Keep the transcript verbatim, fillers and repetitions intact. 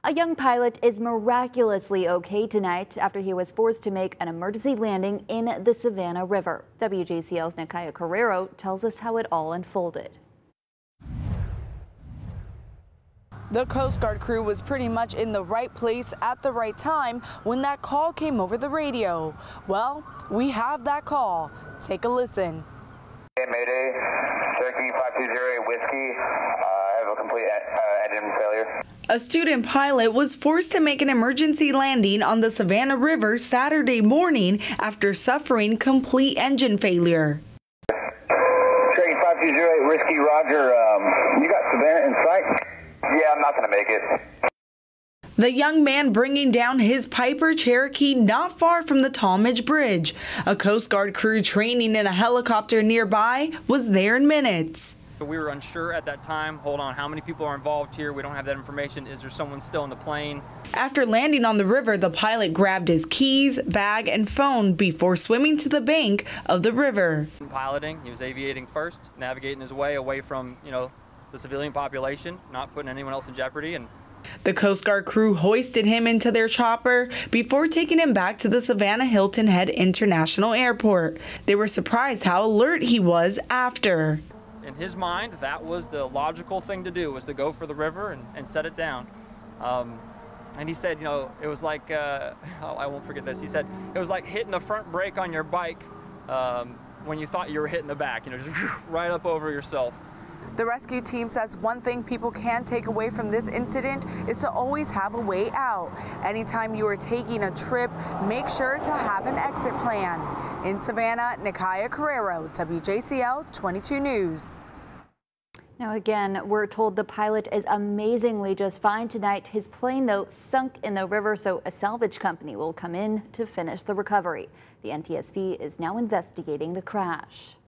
A young pilot is miraculously okay tonight after he was forced to make an emergency landing in the Savannah River. W J C L's Nikaya Carrero tells us how it all unfolded. The Coast Guard crew was pretty much in the right place at the right time when that call came over the radio. Well, we have that call. Take a listen. Hey, Mayday, Cherokee five two zero Whiskey. Uh, I have a complete uh, engine failure. A student pilot was forced to make an emergency landing on the Savannah River Saturday morning after suffering complete engine failure. Cherokee five two zero Whiskey, Roger. Um, you got Savannah in sight? Yeah, I'm not going to make it. The young man bringing down his Piper Cherokee not far from the Talmadge Bridge. A Coast Guard crew training in a helicopter nearby was there in minutes. We were unsure at that time. Hold on, how many people are involved here? We don't have that information. Is there someone still in the plane? After landing on the river, the pilot grabbed his keys, bag, and phone before swimming to the bank of the river. Piloting, he was aviating first, navigating his way away from, you know, the civilian population, not putting anyone else in jeopardy. And the Coast Guard crew hoisted him into their chopper before taking him back to the Savannah Hilton Head International Airport. They were surprised how alert he was after. In his mind, that was the logical thing to do, was to go for the river and, and set it down. Um, and he said, you know, it was like, uh, oh, I won't forget this, he said, it was like hitting the front brake on your bike um, when you thought you were hitting the back, you know, just right up over yourself. The rescue team says one thing people can take away from this incident is to always have a way out. Anytime you are taking a trip, make sure to have an exit plan. In Savannah, Nikaya Carrero, W J C L twenty-two News. Now again, we're told the pilot is amazingly just fine tonight. His plane, though, sunk in the river, so a salvage company will come in to finish the recovery. The N T S B is now investigating the crash.